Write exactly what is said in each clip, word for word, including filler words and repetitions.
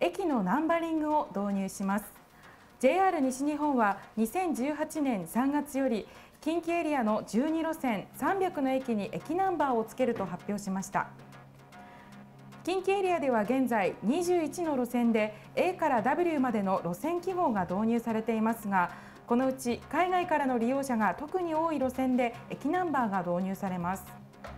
駅のナンバリングを導入します。 ジェイアール 西日本はにせんじゅうはちねんさんがつより近畿エリアのじゅうにろせんさんびゃくの駅に駅ナンバーをつけると発表しました。近畿エリアでは現在にじゅういちの路線で エー から ダブリュー までの路線記号が導入されていますが、このうち海外からの利用者が特に多い路線で駅ナンバーが導入されます。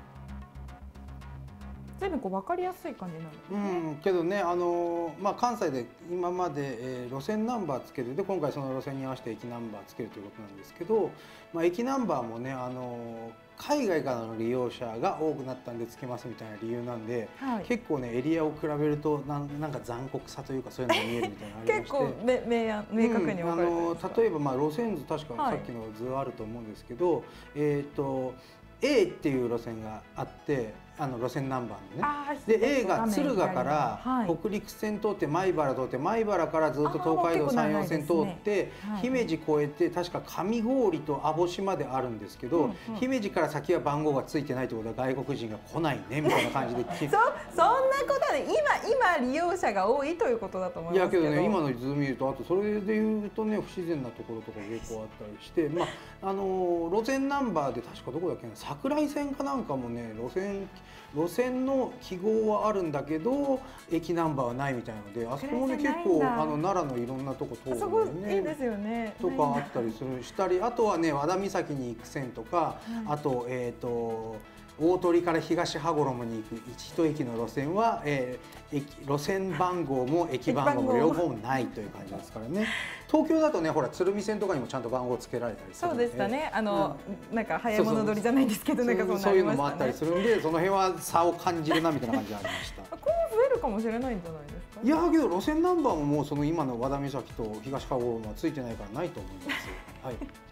随分こう分かりやすい感じなんですね。 うん、けどね、あのまあ、関西で今まで、えー、路線ナンバーつけるで、今回その路線に合わせて駅ナンバーつけるということなんですけど、まあ、駅ナンバーもね、あの海外からの利用者が多くなったんでつけますみたいな理由なんで、はい、結構ねエリアを比べるとなんなんか残酷さというかそういうのが見えるみたいなのがありまして結構明明確に分かれてるんですか。 うん、あの例えば、まあ、路線図確かさっきの図あると思うんですけど、はい、えっと A っていう路線があって、あの路線ナンバーのね、で A が敦賀から北陸線通って米原通って、米原からずっと東海道山陽線通って姫路越えて確か上郡と網干まであるんですけど、姫路から先は番号がついてないってことは外国人が来ないねみたいな感じでそそんなことで今今利用者が多いということだと思いますけど、 いやけどね、今の図見ると、あとそれでいうとね不自然なところとか結構あったりして、まああの路線ナンバーで確かどこだっけな、桜井線かなんかもね路線路線の記号はあるんだけど駅ナンバーはないみたいなので、あそこもね結構あの奈良のいろんなとこ通るんだよね。 いいですよね。 とかあったりするしたり、あとはね和田岬に行く線とか、あとえっと大鳥から東羽衣に行く一駅の路線は、えー、駅路線番号も駅番号も両方ないという感じですからね。東京だとね、ほら鶴見線とかにもちゃんと番号つけられたりするので、 そうでしたね。あの、うん、なんか早い者取りじゃないですけど、なんかそういうのもあったりするんで、その辺は差を感じるなみたいな感じがありました。 今後増えるかもしれないんじゃないですか。 いやけど路線ナンバーももうその今の和田岬と東羽衣はついてないからないと思います。はい。